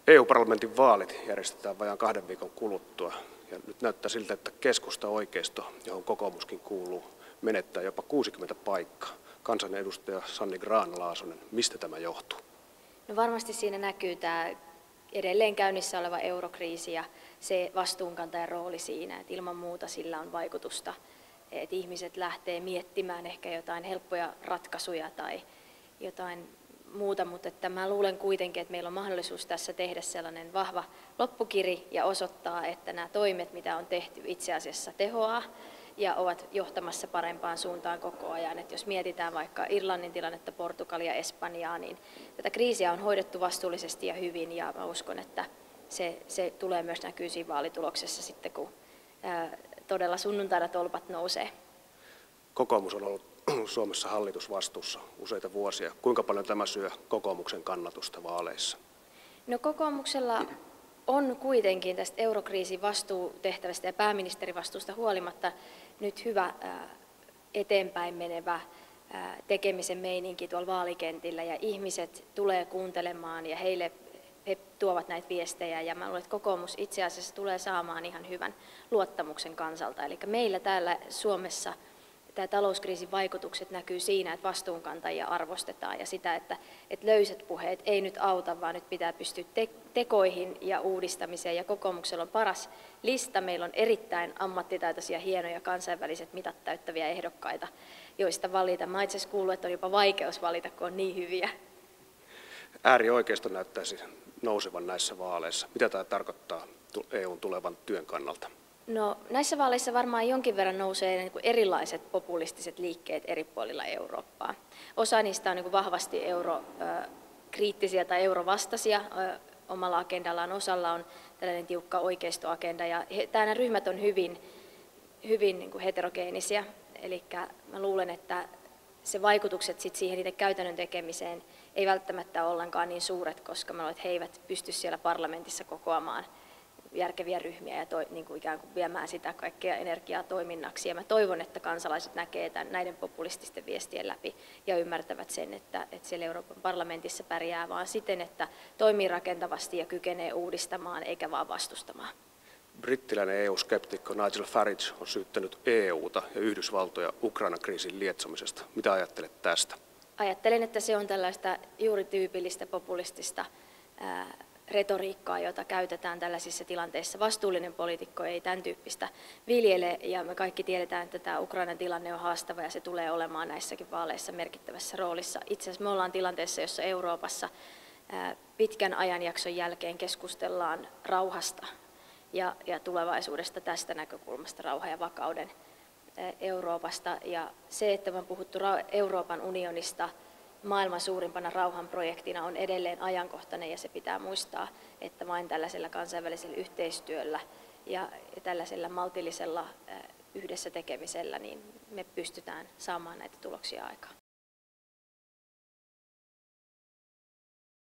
EU-parlamentin vaalit järjestetään vajaan 2 viikon kuluttua. Ja nyt näyttää siltä, että keskusta-oikeisto, johon kokoomuskin kuuluu, menettää jopa 60 paikkaa. Kansanedustaja Sanni Grahn-Laasonen, mistä tämä johtuu? No varmasti siinä näkyy tämä edelleen käynnissä oleva eurokriisi ja se vastuunkantajan rooli siinä, että ilman muuta sillä on vaikutusta, että ihmiset lähtee miettimään ehkä jotain helppoja ratkaisuja tai jotain muuta, mutta että mä luulen kuitenkin, että meillä on mahdollisuus tässä tehdä sellainen vahva loppukiri ja osoittaa, että nämä toimet, mitä on tehty, itse asiassa tehoaa ja ovat johtamassa parempaan suuntaan koko ajan. Että jos mietitään vaikka Irlannin tilannetta, Portugalia, Espanjaa, niin tätä kriisiä on hoidettu vastuullisesti ja hyvin ja mä uskon, että se tulee myös näkyä siinä vaalituloksessa sitten, kun todella sunnuntaina tolpat nousee. Kokoomus on ollut Suomessa hallitusvastuussa useita vuosia. Kuinka paljon tämä syö kokoomuksen kannatusta vaaleissa? No kokoomuksella on kuitenkin tästä eurokriisin vastuutehtävästä ja pääministerivastuusta huolimatta nyt hyvä eteenpäin menevä tekemisen meininki tuolla vaalikentillä ja ihmiset tulee kuuntelemaan ja he tuovat näitä viestejä ja mä luulen, että kokoomus itse asiassa tulee saamaan ihan hyvän luottamuksen kansalta. Eli meillä täällä Suomessa tämä talouskriisin vaikutukset näkyy siinä, että vastuunkantajia arvostetaan ja sitä, että löysät puheet ei nyt auta, vaan nyt pitää pystyä tekoihin ja uudistamiseen. Ja kokoomuksella on paras lista. Meillä on erittäin ammattitaitoisia, hienoja kansainväliset mitat täyttäviä ehdokkaita, joista valita. Mä itse asiassa kuullut, että on jopa vaikeus valita, kun on niin hyviä. Äärioikeisto näyttäisi nousevan näissä vaaleissa. Mitä tämä tarkoittaa EUn tulevan työn kannalta? No, näissä vaaleissa varmaan jonkin verran nousee niin kuin erilaiset populistiset liikkeet eri puolilla Eurooppaa. Osa niistä on niin kuin vahvasti eurokriittisiä tai eurovastaisia omalla agendallaan, osalla on tällainen tiukka oikeistoagenda ja nämä ryhmät on hyvin niin kuin heterogeenisiä. Eli mä luulen, että se vaikutukset sit siihen niiden käytännön tekemiseen ei välttämättä ole ollenkaan niin suuret, koska mä luulen, että he eivät pysty siellä parlamentissa kokoamaan järkeviä ryhmiä ja niin kuin ikään kuin viemään sitä kaikkea energiaa toiminnaksi. Ja mä toivon, että kansalaiset näkee näiden populististen viestien läpi ja ymmärtävät sen, että siellä Euroopan parlamentissa pärjää vaan siten, että toimii rakentavasti ja kykenee uudistamaan eikä vaan vastustamaan. Brittiläinen EU-skeptikko Nigel Farage on syyttänyt EUta ja Yhdysvaltoja Ukrainan kriisin lietsomisesta. Mitä ajattelet tästä? Ajattelen, että se on tällaista juuri tyypillistä populistista retoriikkaa, jota käytetään tällaisissa tilanteissa. Vastuullinen poliitikko ei tämän tyyppistä viljele, ja me kaikki tiedetään, että tämä Ukrainan tilanne on haastava, ja se tulee olemaan näissäkin vaaleissa merkittävässä roolissa. Itse asiassa me ollaan tilanteessa, jossa Euroopassa pitkän ajanjakson jälkeen keskustellaan rauhasta ja tulevaisuudesta tästä näkökulmasta, rauhan ja vakauden Euroopasta. Ja se, että me on puhuttu Euroopan unionista maailman suurimpana rauhanprojektina on edelleen ajankohtainen ja se pitää muistaa, että vain tällaisella kansainvälisellä yhteistyöllä ja tällaisella maltillisella yhdessä tekemisellä niin me pystytään saamaan näitä tuloksia aikaan.